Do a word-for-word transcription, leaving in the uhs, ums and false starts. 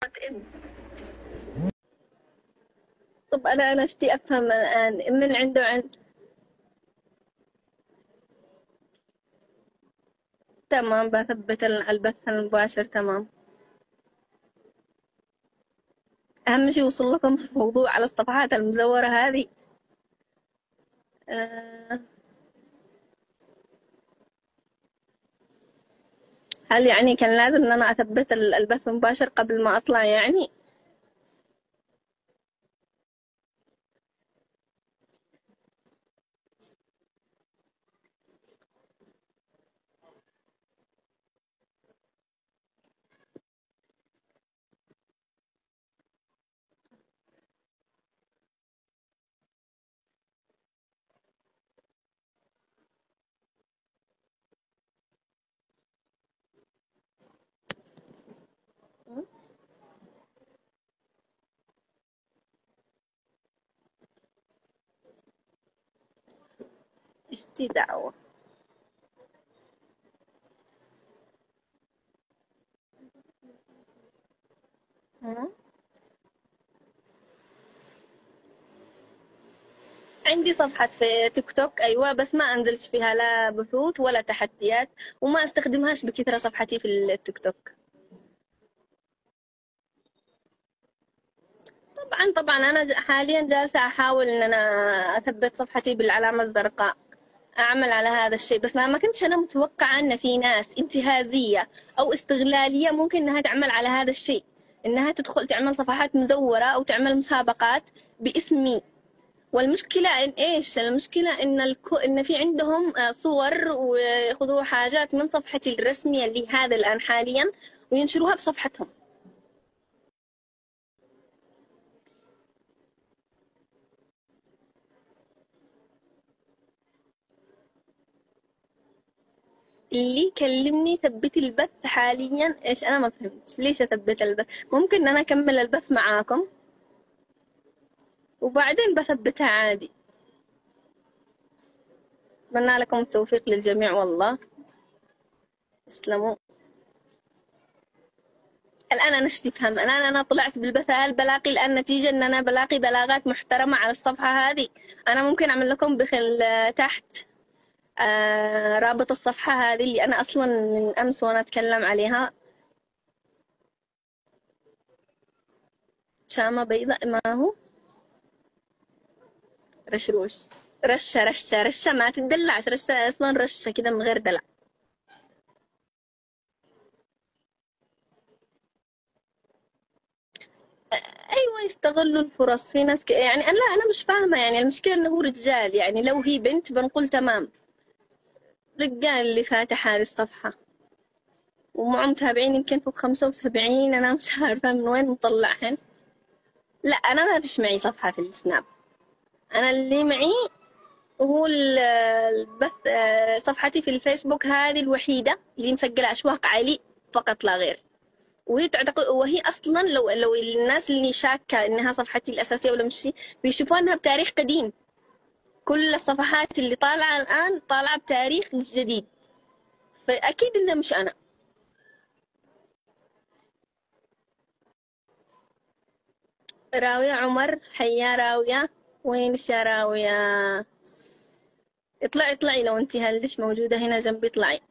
طب أنا أنا اشتي أفهم الآن من عنده عند. تمام، بثبت ال- البث المباشر. تمام. أهم شي يوصل لكم الموضوع على الصفحات المزورة هذه. آه، هل يعني كان لازم إن أنا أثبت ال- البث المباشر قبل ما أطلع يعني؟ اشتي دعوة. ها؟ عندي صفحة في تيك توك، أيوة، بس ما أنزلش فيها لا بثوث ولا تحديات، وما أستخدمهاش بكثرة صفحتي في التيك توك. طبعا طبعا أنا ج- حاليا جالسة أحاول إن أنا أثبت صفحتي بالعلامة الزرقاء، أعمل على هذا الشيء. بس ما ما كنتش أنا متوقعة إن في ناس انتهازية أو استغلالية ممكن إنها تعمل على هذا الشيء، إنها تدخل تعمل صفحات مزورة أو تعمل مسابقات باسمي. والمشكلة إن إيش المشكلة إن الكو... إن في عندهم آه، صور ويأخذوا حاجات من صفحتي الرسمية اللي هذا الآن حاليا وينشروها بصفحتهم. اللي يكلمني ثبتي البث حاليا، إيش أنا ما فهمت ليش أثبت البث؟ ممكن إن أنا أكمل البث معاكم وبعدين بثبتها عادي. أتمنى لكم التوفيق للجميع والله. تسلموا. الآن أنا ايش تفهم؟ الآن أنا طلعت بالبث هل بلاقي الآن نتيجة إن أنا بلاقي بلاغات محترمة على الصفحة هذه. أنا ممكن أعمل لكم بخل تحت آه رابط الصفحة هذه اللي أنا أصلا من أمس وأنا أتكلم عليها. شامة بيضاء ما هو رشروش. رشة رشة رشة ما تدلعش، رشة أصلا رشة كده من غير دلع. أيوة، يستغلوا الفرص في ناس ك... يعني أنا لا، أنا مش فاهمة يعني المشكلة إنه هو رجال. يعني لو هي بنت بنقول تمام، رجال اللي فاتح هذه الصفحة ومعه متابعين يمكن فوق خمسة وسبعين. أنا مش عارفة من وين مطلعهن. لا، أنا ما فيش معي صفحة في السناب. أنا اللي معي هو ال- البث. آه، صفحتي في الفيسبوك هذه الوحيدة اللي مسجلة أشواق علي فقط لا غير. وهي تعتقد، وهي أصلا لو لو الناس اللي شاكة إنها صفحتي الأساسية ولا مش، بيشوفوها إنها بتاريخ قديم. كل الصفحات اللي طالعة الآن طالعة بتاريخ جديد، فأكيد إنها مش أنا. راوية عمر، حيا راوية. وينش يا راوية؟ اطلعي اطلعي، لو انتي هلش موجودة هنا جنبي اطلعي.